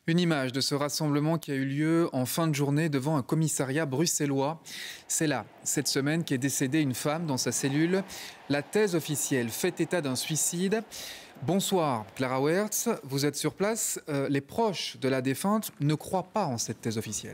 Une image de ce rassemblement qui a eu lieu en fin de journée devant un commissariat bruxellois. C'est là, cette semaine, qu'est décédée une femme dans sa cellule. La thèse officielle fait état d'un suicide. Bonsoir Clara Wertz, vous êtes sur place. Les proches de la défunte ne croient pas en cette thèse officielle.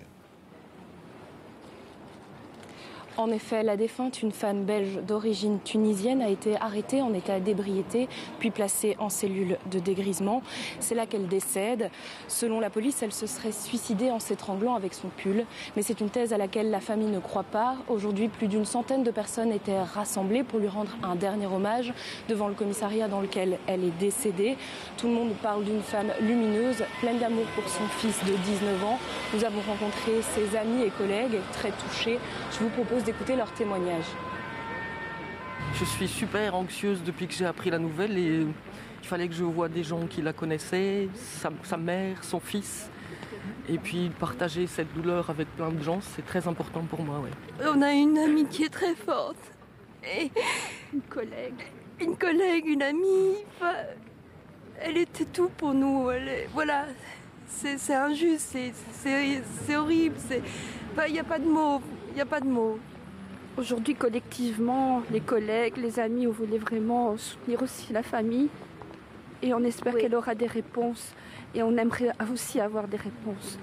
En effet, la défunte, une femme belge d'origine tunisienne, a été arrêtée en état d'ébriété, puis placée en cellule de dégrisement. C'est là qu'elle décède. Selon la police, elle se serait suicidée en s'étranglant avec son pull. Mais c'est une thèse à laquelle la famille ne croit pas. Aujourd'hui, plus d'une centaine de personnes étaient rassemblées pour lui rendre un dernier hommage devant le commissariat dans lequel elle est décédée. Tout le monde parle d'une femme lumineuse, pleine d'amour pour son fils de 19 ans. Nous avons rencontré ses amis et collègues, très touchés. Je vous propose d'écouter leurs témoignages. Je suis super anxieuse depuis que j'ai appris la nouvelle et il fallait que je voie des gens qui la connaissaient, sa mère, son fils. Et puis partager cette douleur avec plein de gens, c'est très important pour moi. Ouais. On a une amitié très forte. Et une collègue, une amie. Enfin, elle était tout pour nous. Voilà, c'est injuste, c'est horrible. Il n'y a pas de mots. Il n'y a pas de mots. Aujourd'hui, collectivement, les collègues, les amis, on voulait vraiment soutenir aussi la famille. Et on espère qu'elle aura des réponses. Et on aimerait aussi avoir des réponses.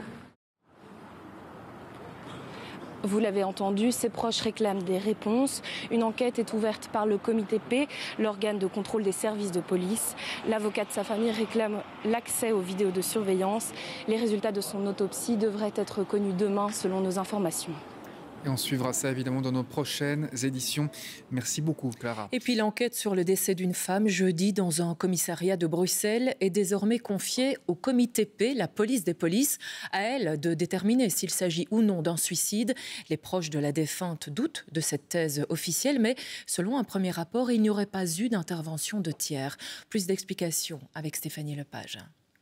Vous l'avez entendu, ses proches réclament des réponses. Une enquête est ouverte par le comité P, l'organe de contrôle des services de police. L'avocat de sa famille réclame l'accès aux vidéos de surveillance. Les résultats de son autopsie devraient être connus demain selon nos informations. Et on suivra ça évidemment dans nos prochaines éditions. Merci beaucoup Clara. Et puis l'enquête sur le décès d'une femme jeudi dans un commissariat de Bruxelles est désormais confiée au comité P, la police des polices. À elle de déterminer s'il s'agit ou non d'un suicide. Les proches de la défunte doutent de cette thèse officielle, mais selon un premier rapport, il n'y aurait pas eu d'intervention de tiers. Plus d'explications avec Stéphanie Lepage.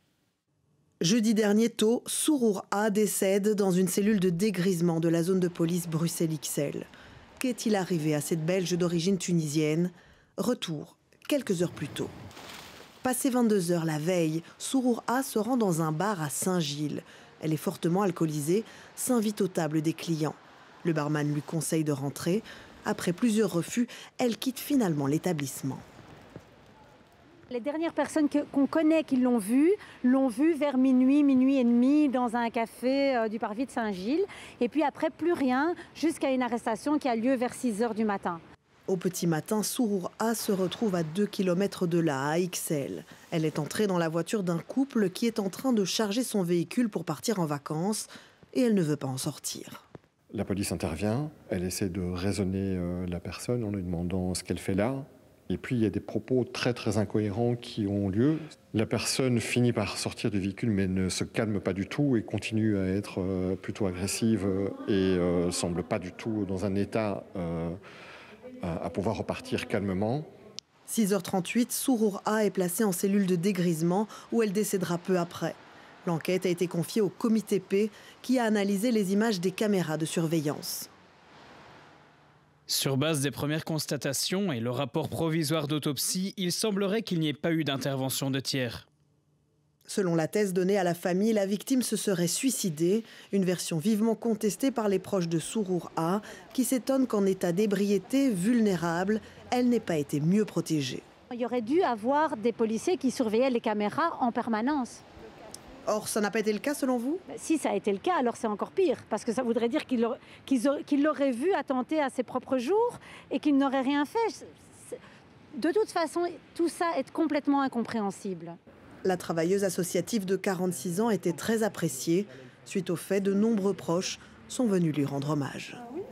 Jeudi dernier tôt, Sourour A décède dans une cellule de dégrisement de la zone de police Bruxelles-XL. Qu'est-il arrivé à cette Belge d'origine tunisienne? Retour, quelques heures plus tôt. Passé 22 heures la veille, Sourour A se rend dans un bar à Saint-Gilles. Elle est fortement alcoolisée, s'invite aux tables des clients. Le barman lui conseille de rentrer. Après plusieurs refus, elle quitte finalement l'établissement. Les dernières personnes qu'on connaît qui l'ont vue vers minuit et demi dans un café du parvis de Saint-Gilles. Et puis après, plus rien, jusqu'à une arrestation qui a lieu vers 6 heures du matin. Au petit matin, Sourour A se retrouve à 2 km de là, à XL. Elle est entrée dans la voiture d'un couple qui est en train de charger son véhicule pour partir en vacances et elle ne veut pas en sortir. La police intervient, elle essaie de raisonner la personne en lui demandant ce qu'elle fait là. Et puis, il y a des propos très, très incohérents qui ont lieu. La personne finit par sortir du véhicule, mais ne se calme pas du tout et continue à être plutôt agressive et semble pas du tout dans un état à pouvoir repartir calmement. 6h38, Sourour A est placée en cellule de dégrisement où elle décédera peu après. L'enquête a été confiée au comité P qui a analysé les images des caméras de surveillance. Sur base des premières constatations et le rapport provisoire d'autopsie, il semblerait qu'il n'y ait pas eu d'intervention de tiers. Selon la thèse donnée à la famille, la victime se serait suicidée, une version vivement contestée par les proches de Sourour A, qui s'étonnent qu'en état d'ébriété vulnérable, elle n'ait pas été mieux protégée. Il y aurait dû avoir des policiers qui surveillaient les caméras en permanence. Or, ça n'a pas été le cas selon vous? Si ça a été le cas, alors c'est encore pire. Parce que ça voudrait dire qu'il l'aurait vu attenter à ses propres jours et qu'il n'aurait rien fait. De toute façon, tout ça est complètement incompréhensible. La travailleuse associative de 46 ans était très appréciée. Suite au fait, de nombreux proches sont venus lui rendre hommage.